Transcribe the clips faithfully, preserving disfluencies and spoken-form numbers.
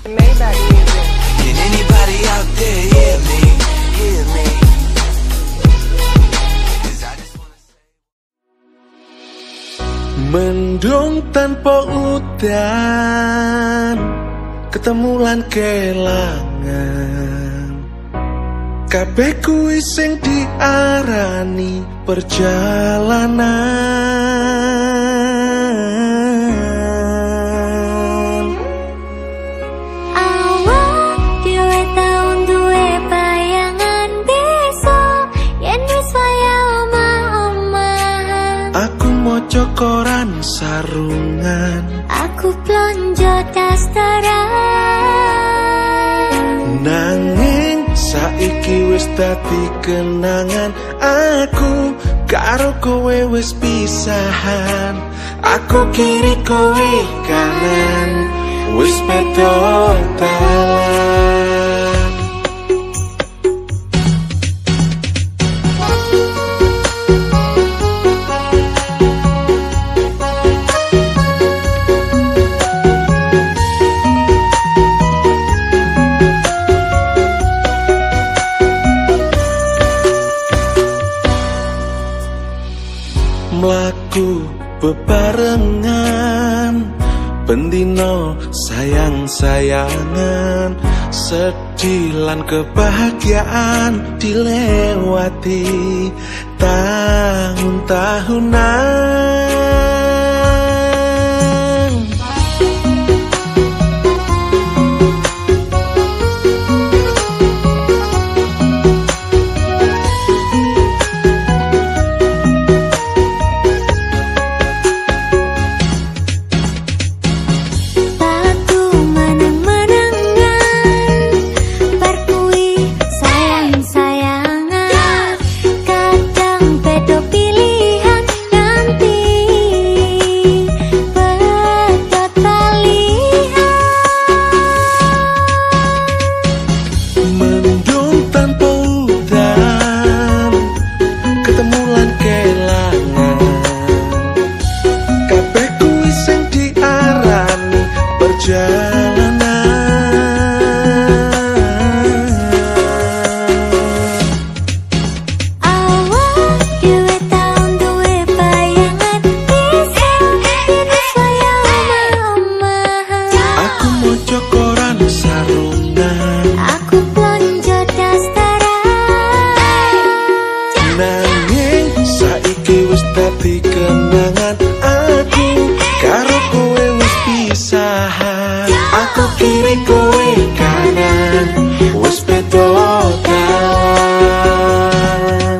Maybach music. Can anybody out there hear me? Hear me? 'Cause I just wanna say. Mendung tanpa udan, ketemu lan kelangan. Kabeh kuwi sing diarani perjalanan. Awak dhewe tau duwe bayangan besok yen wis waya omah-omahan. Aku maca koran sarungan, Aku plonjo dasteran. nanging saiki wis dadi kenangan. Aku karo kowe wis pisahan. Aku kiri kowe kanan, wis beda dalan. Mlaku bebarengan, bendino sayang-sayangan, sedih lan kebahagiaan dilewati tahun-tahunan. Batu meneng-menengan, bar kuwi sayang-sayangan. Kadang beda pilihan nganti beda talihan. Mendung tanpa udan, ketemu lan kelangan. Kabeh kuwi sing diarani perjalanan. Awak dhewe tau duwe bayangan besok yen wis waya omah-omahan. Aku maca koran sarungan, Aku plonjo dasteran. nanging saiki wis dadi kenangan. Aku karo kowe wis pisahan. Aku kiri kowe kanan, wis beda dalan.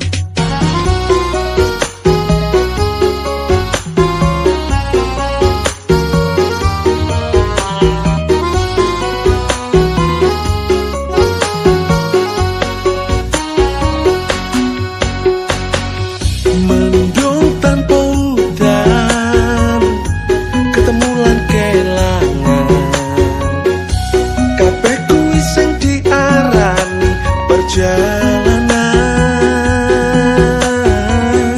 Mendung tanpa udan, ketemu lan kelangan. Kabeh kuwi sing diarani perjalanan.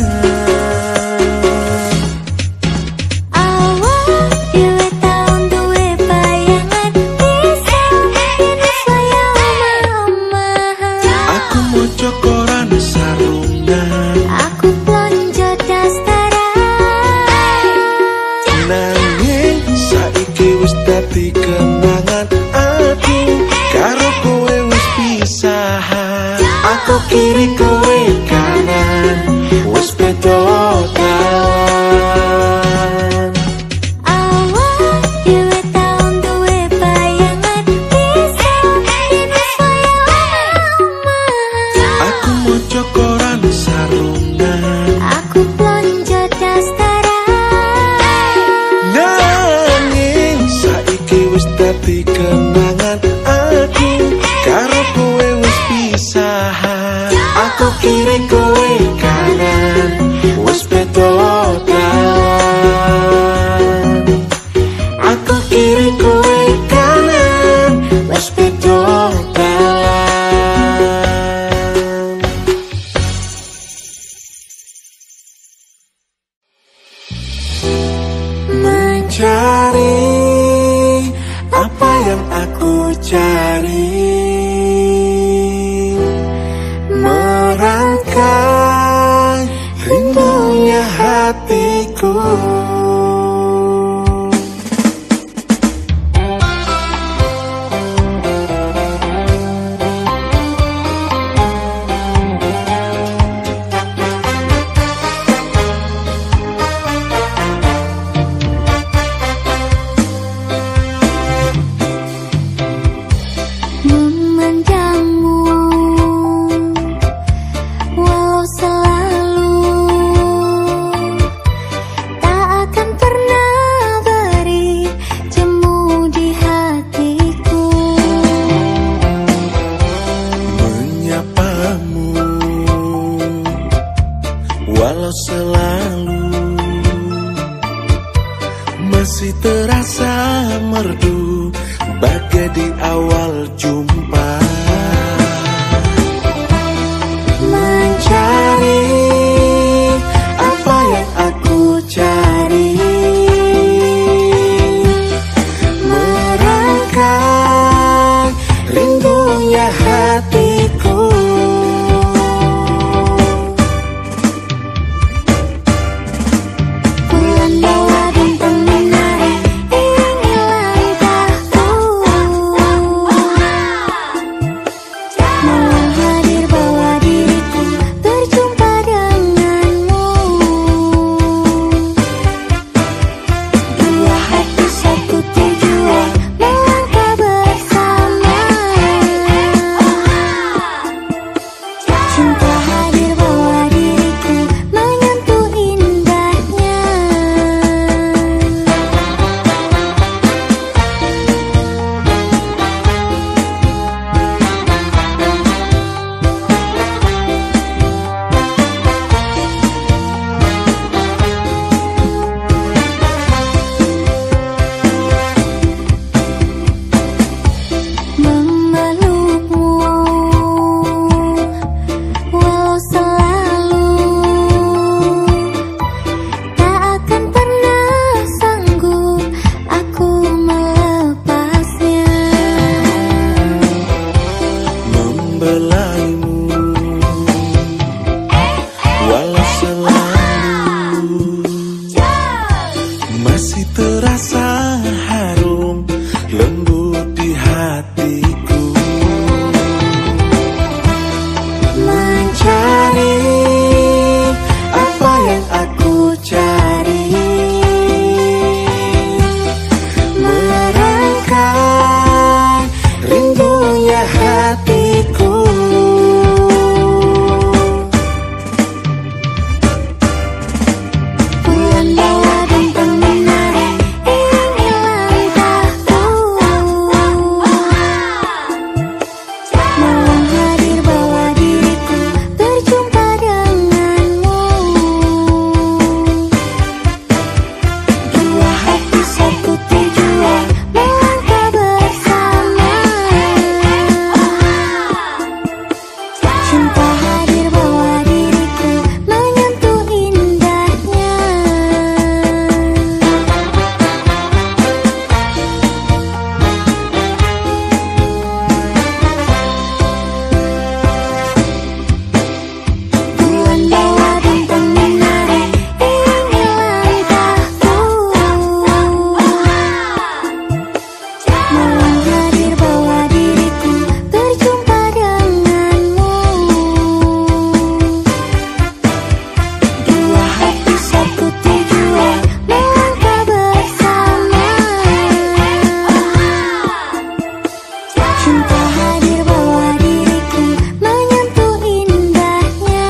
Awak dhewe tau duwe bayangan besok yen wis waya omah-omahan. Aku maca koran sarungan, Aku plonjo dasteran. nanging saiki wis dadi kenangan. Aku karo kowe wis pisahan. Aku kiri kowe kanan, wis beda dalan. Awak dhewe tau duwe bayangan besok yen wis waya omah-omahan. Aku maca koran sarungan, Aku plonjo dasteran. nanging saiki wis dadi kenangan. Aku karo kowe wis pisahan. Aku kiri kowe kanan, wis beda dalan. Aku kiri kowe kanan, wis beda dalan. Mencari apa yang di awal jumpa, mencari apa yang aku cari, merangkai rindunya hatiku. Bulan bawa bintang menari, inilah entahku. Malam hadir bawa diriku berjumpa denganmu. Dua hati satu tujuan melangkah bersama. Cinta hadir bawa diriku menyentuh indahnya. Memelukmu walau selalu tak akan pernah sanggup aku melepasnya. Membelaimu walau selalu masih terasa harum lembut di hatiku. Mencari apa yang aku cari, merangkai rindunya hatiku. Bulan bawa bintang menari, inilah entahku. Malam hadir bawa diriku berjumpa denganmu. Dua hati satu tujuan melangkah bersama. Cinta hadir bawa diriku menyentuh indahnya. Bulan bawa bintang menari, inilah entahku. Malam hadir bawa diriku berjumpa denganmu. Dua hati satu tujuan melangkah bersama. Cinta hadir bawa diriku menyentuh indahnya.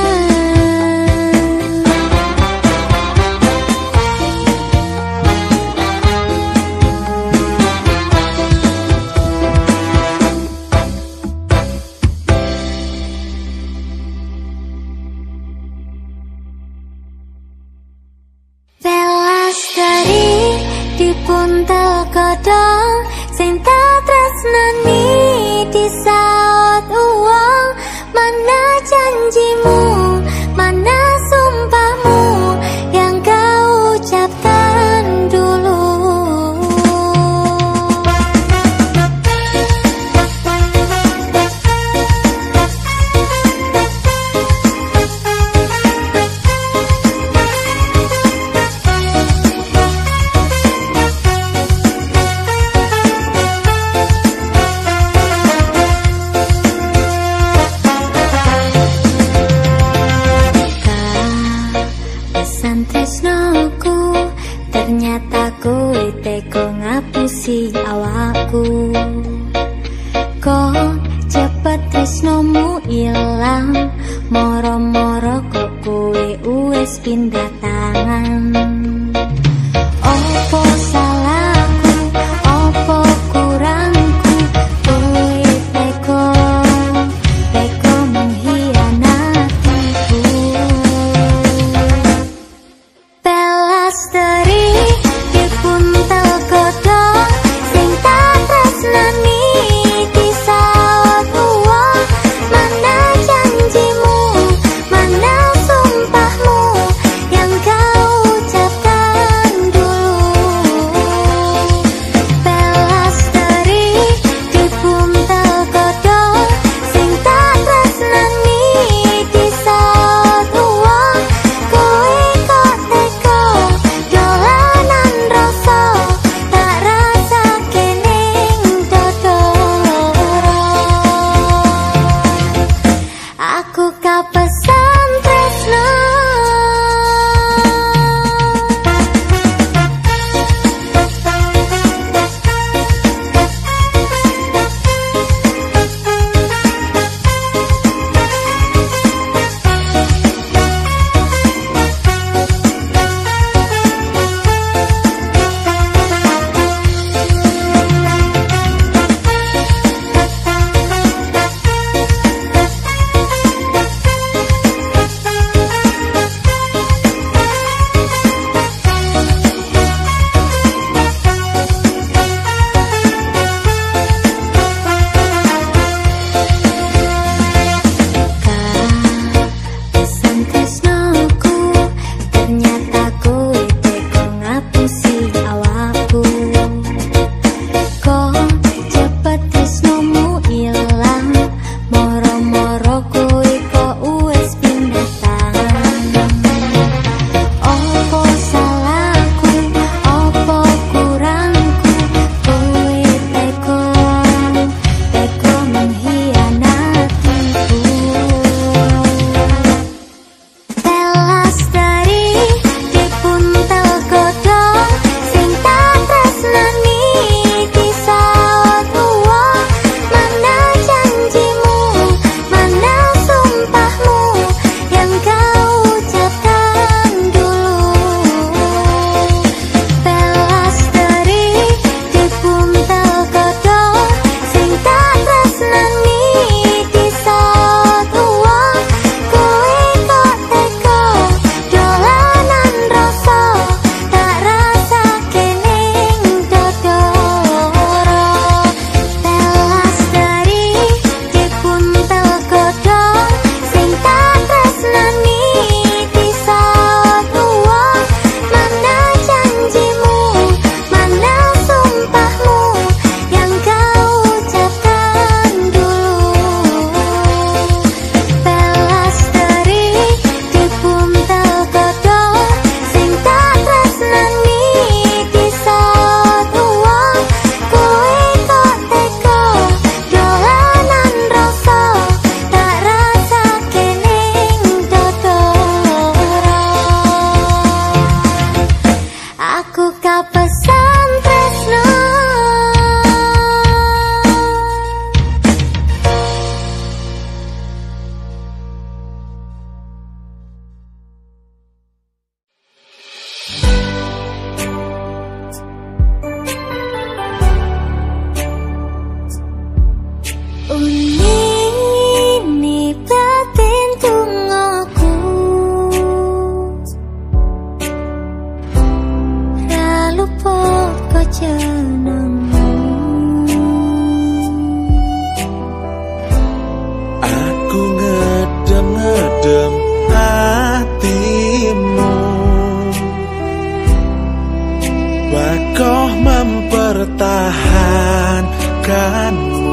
Pelastari dipuntel kodong sing tak tresnani disaut uang. Mana janjimu, mana sumpahmu yang kau ucapkan dulu. Pesan tresnoku, ternyata kowe teko ngapusi awakku. Kok cepet tresnomu ilang, moro-moro kok kowe wis pindah tangan. Opo salahku, opo kurangku, kowe teko teko mengkhianatiku. Pelastari dipuntel kodong sing tak tresnani mempertahankanmu.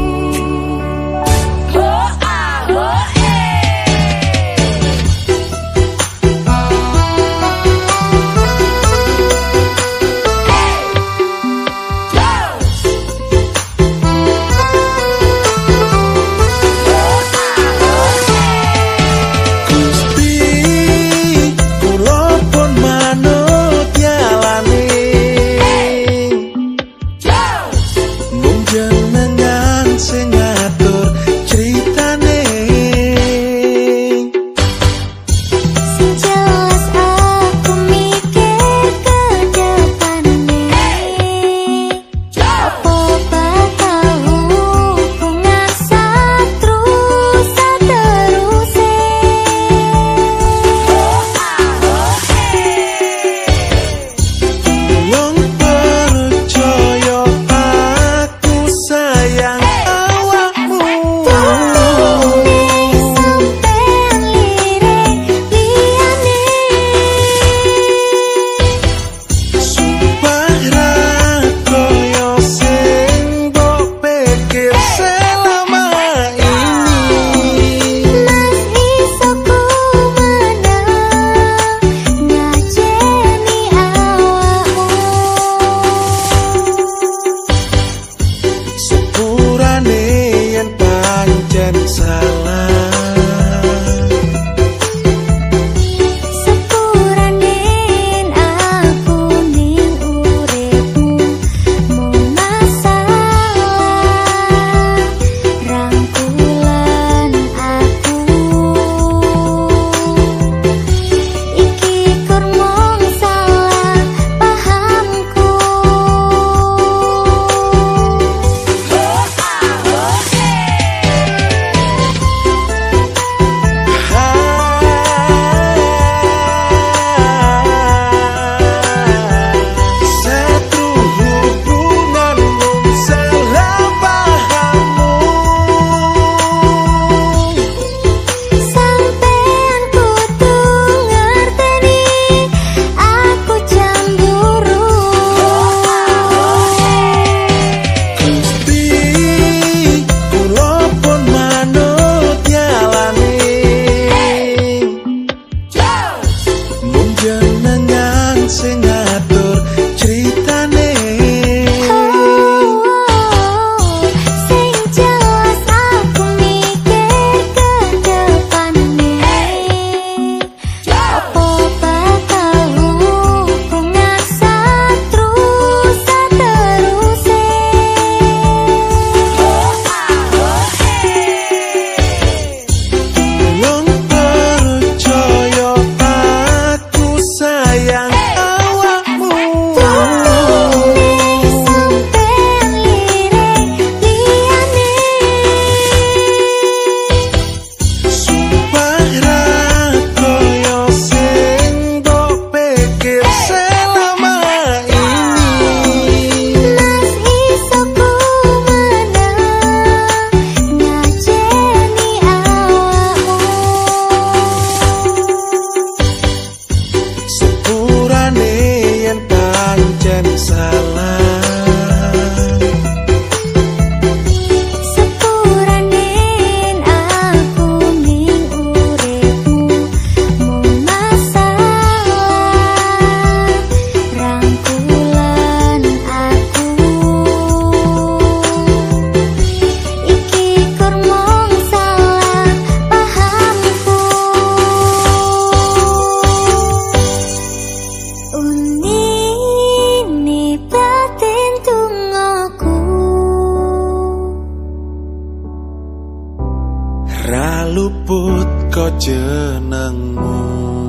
luput kok jenengmu.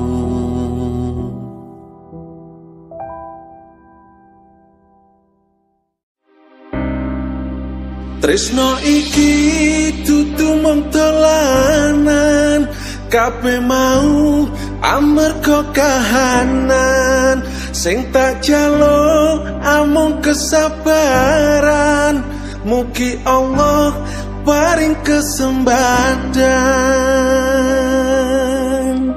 Tresno iki dudu mung dolanan, kabeh mau amarga kahanan. Sing tak jaluk amung kesabaran, mugi Allah paring kesempatan.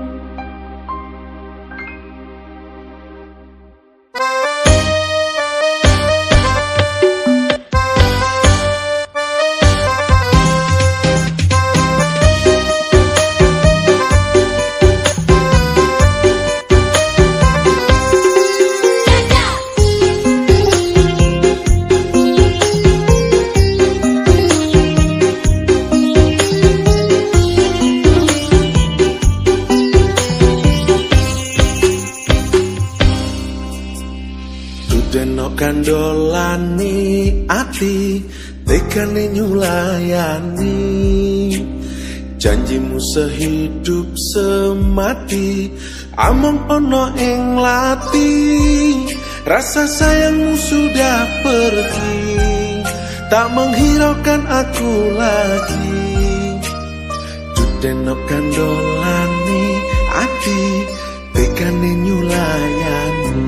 ati tekane nyulayani janjimu sehidup semati among ono ing lati rasa sayangmu sudah pergi tak menghiraukan aku lagi judenok kandolani ati tekane nyulayani.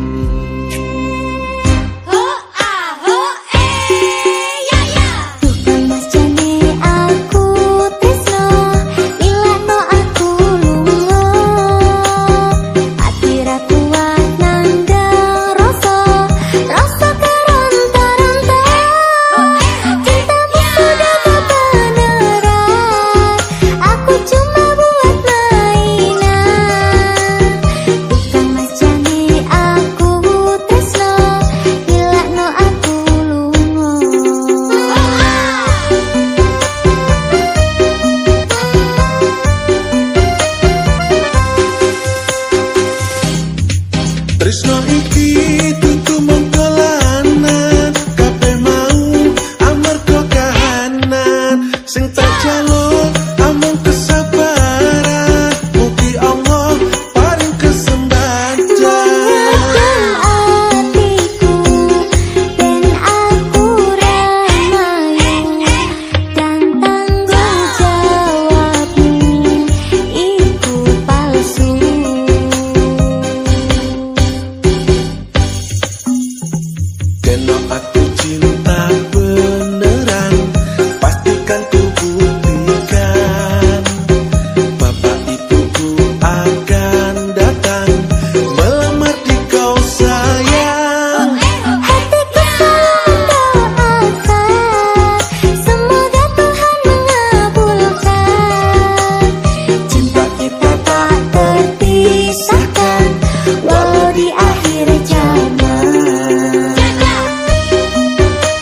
Tresno iki tutu mengkolanan kabeh mau amarga kahanan sing tak jaluk amung kesabaran mugi Allah paring kesempatan atiku ben aku remayu dan tanggung jawabmu iku palsu. Kena aku cinta beneran pastikan ku buktikan bapak ibuku akan datang melamar di kau sayang Hatiku selalu doakan semoga Tuhan mengabulkan cinta kita tak terpisahkan walau di akhir zaman.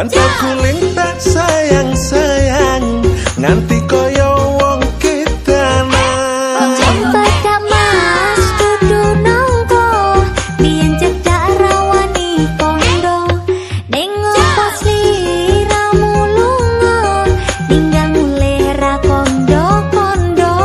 bantal guling tak sayang-sayang nganti koyo wong kedanan. Cempedak mas dudu nongko biyen cedak rawani kondo nengok pas liramu lunga tinggal mulih ra kondo-kondo.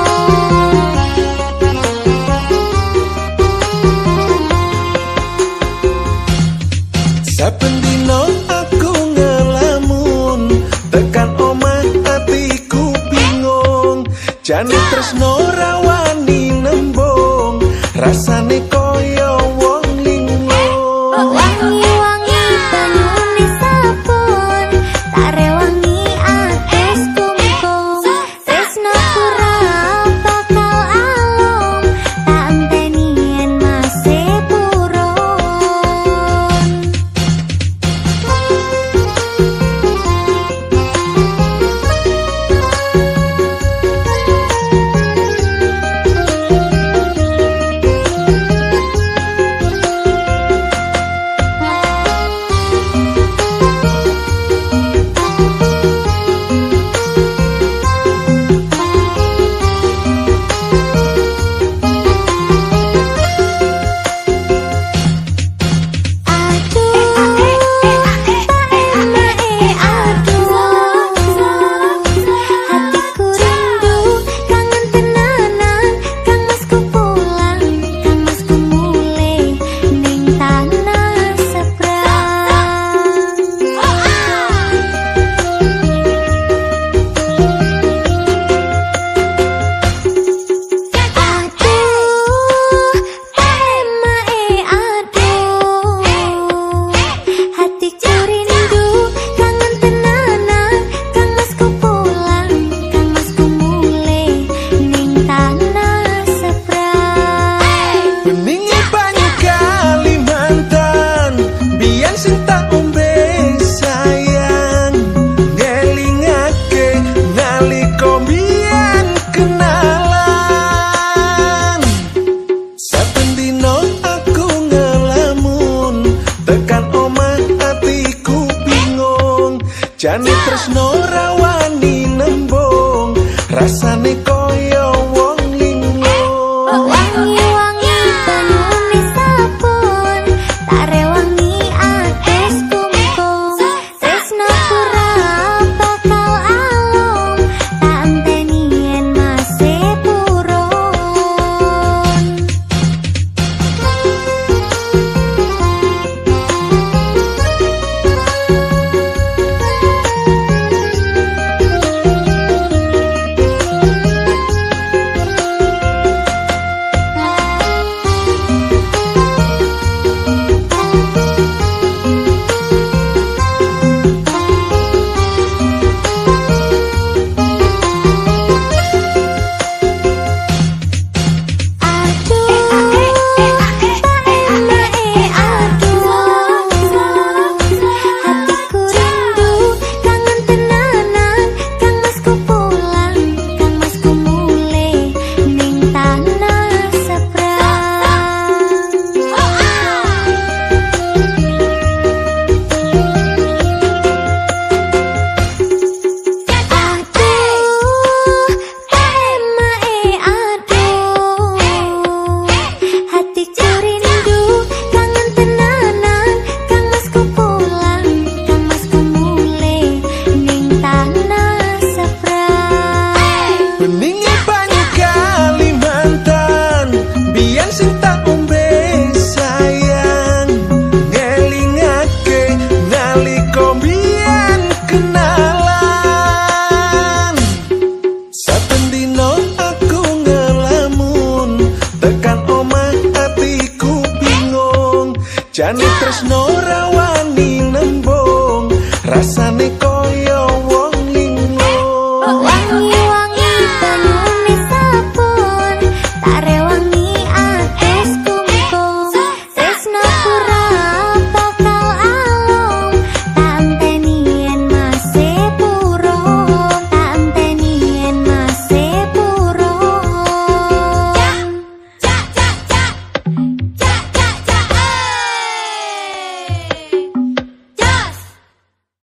Saben dino aku ngelamun tekan omah atiku bingung jane tresno rawani nembung rasane koyo wong linglung. Wangi-wangi banyune sabun tak rewangi ates kumpul tresno ora bakal alom tak enteni yen masih purun. Jane tresno rawani nembung rasane koyo wong linglung. Wangi-wangi banyune sabun tak rewangi ates kumpul tresno ora bakal alom tak enteni yen masih purun. Jane tresno rawani nembung rasane koyo wong linglung. Wangi-wangi banyune sabun tak rewangi ates kumpul tresno ora bakal alom tak enteni yen masih purun tak enteni yen masih purun. Jak jak jak jak jak jak jak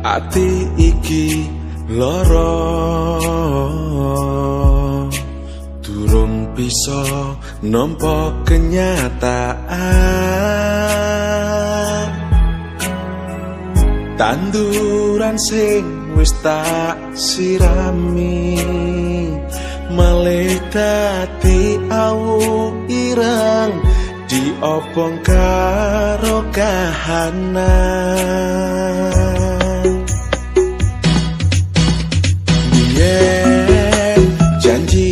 ati iki loro durung bisa nampa kenyataan. Tanduran sing wis tak sirami malih dadi awu ireng diobong karo kahanan. Biyen janji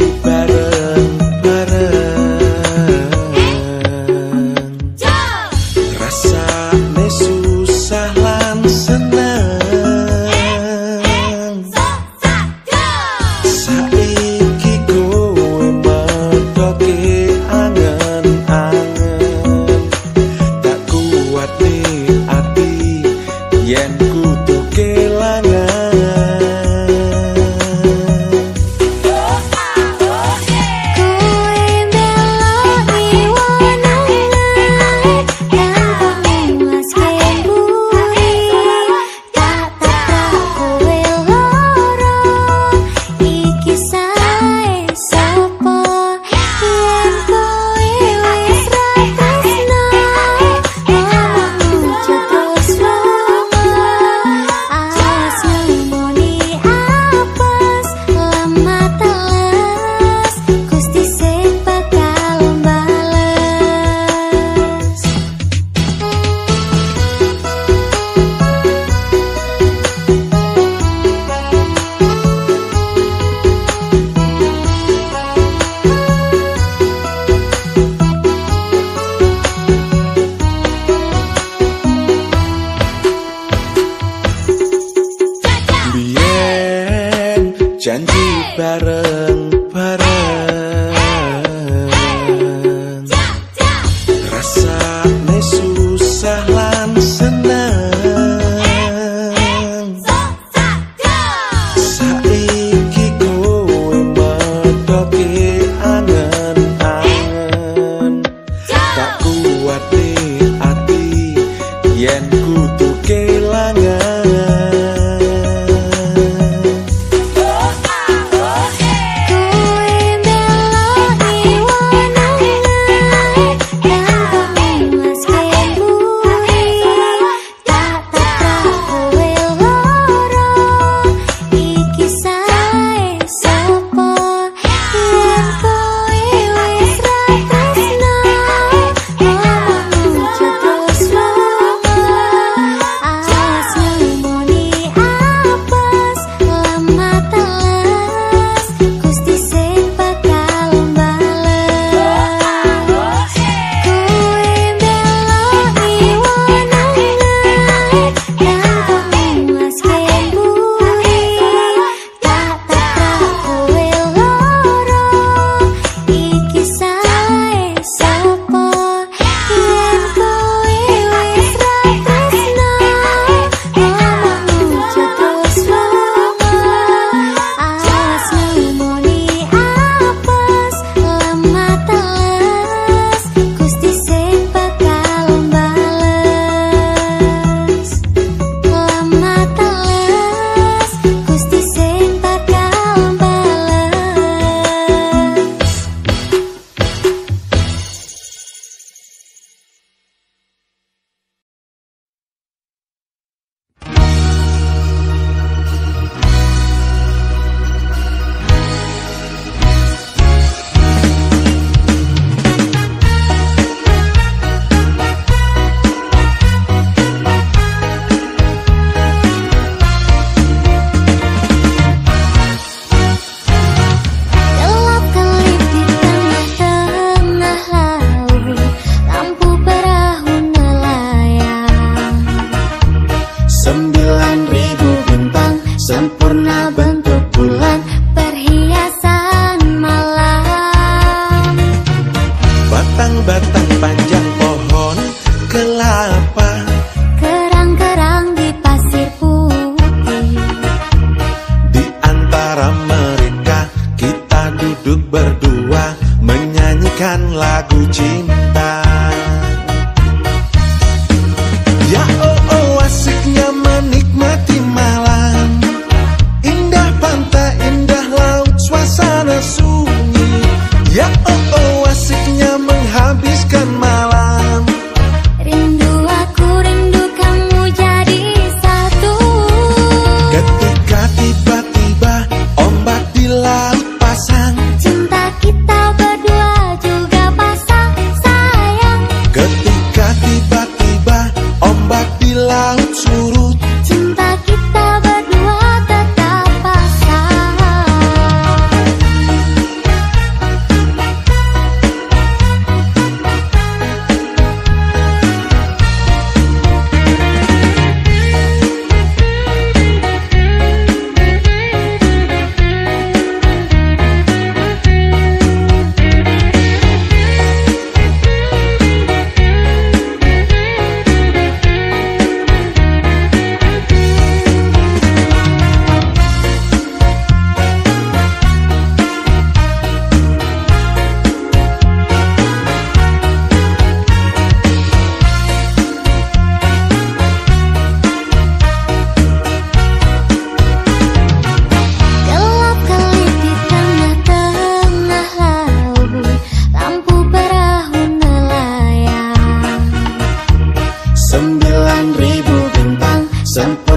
bareng-bareng rasane susah lan seneng. Saiki kowe medoke angen-angen tak kuat nih ati yen kudu kelangan. Janji bareng-bareng rasane susah lan seneng. Saiki kowe medoke angen-angen tak kuat nih ati yen kudu kelangan.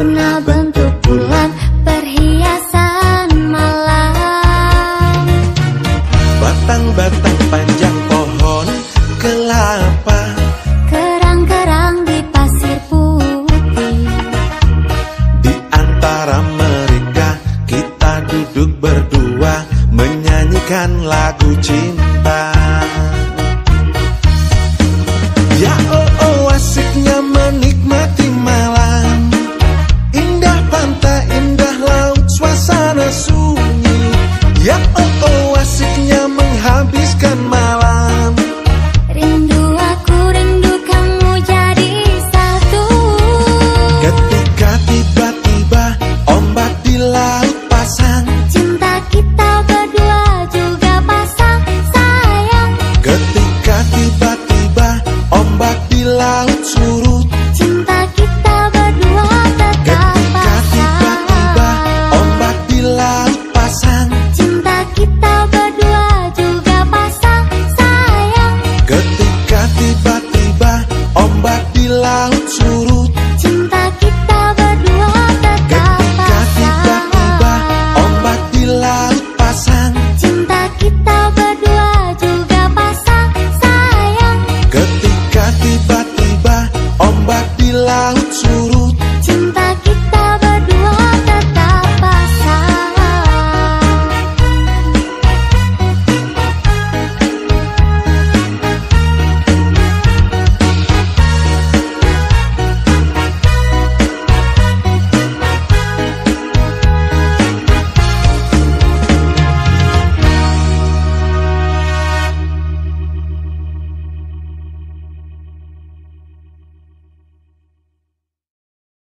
warna bentuk bulan.